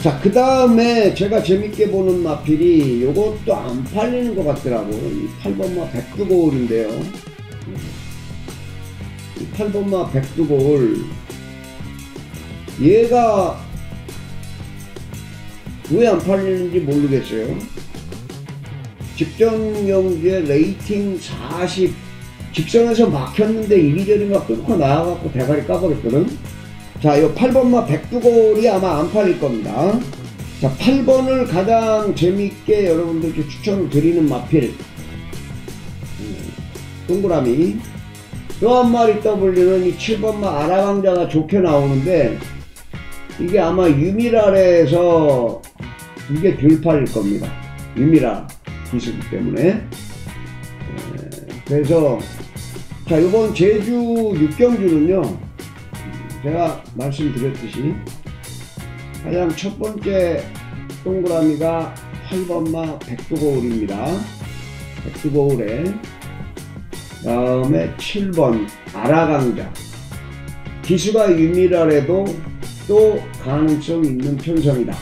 자, 그 다음에 제가 재밌게 보는 마필이 요것도 안 팔리는 것 같더라고. 이 8번마 백두고울인데요. 8번마 백두고울, 얘가 왜 안 팔리는지 모르겠어요. 직전 경기에 레이팅 40, 직선에서 막혔는데 이리저리 막 끊고 나와갖고 대가리 까버렸거든. 자, 요 8번마 백두고울이 아마 안 팔릴 겁니다. 자, 8번을 가장 재밌게 여러분들께 추천을 드리는 마필, 동그라미. 또 한 마리 떠올리는 이 7번마 아라강자가 좋게 나오는데, 이게 아마 유미랄에서 이게 덜 팔릴 겁니다. 유미랄 기수기 때문에. 그래서 자, 이번 제주 6경주는요, 제가 말씀드렸듯이 가장 첫 번째 동그라미가 8번마 백두고울입니다. 백두고울에 다음에 7번 아라강자, 기수가 유미랄에도 또 가능성 있는 편성이다.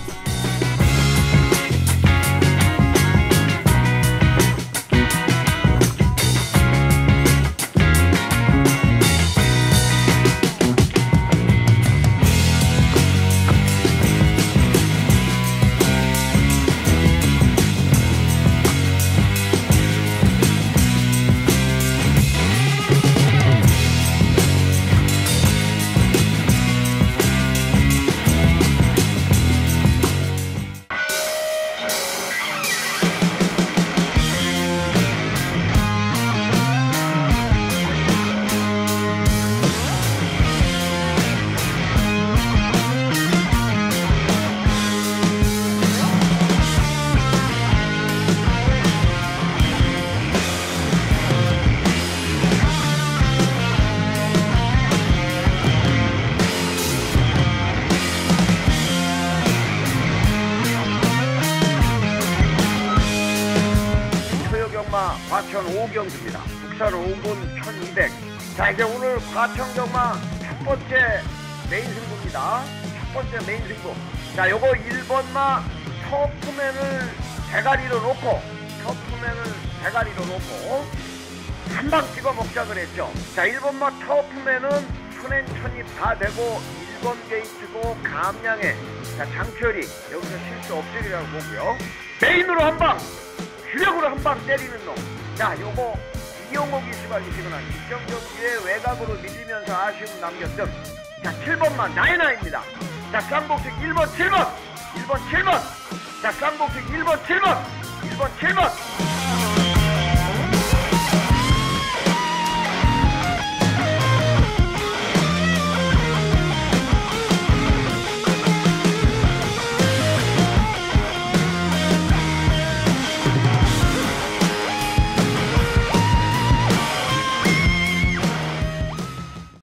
과천 5경주입니다. 국산 5분 1200. 자, 이제 오늘 과천경마 첫 번째 메인 승부입니다. 첫 번째 메인 승부. 자, 요거 1번마 터프맨을 대가리로 놓고, 한 방 찍어 먹자 그랬죠. 자, 1번마 터프맨은 천엔 천입 다 되고 1번 게이트고 감량에, 자, 장철이 여기서 실수 없으리라고 보고요. 메인으로 한 방, 주력으로 한 방 때리는 놈. 자, 요거 이용호 기수가 이기거나 직전 경기에 외곽으로 밀리면서 아쉬움 남겼던, 자, 7번만 나이나입니다. 자, 쌍복식 1번 7번, 1번 7번. 자, 쌍복식 1번 7번, 1번 7번.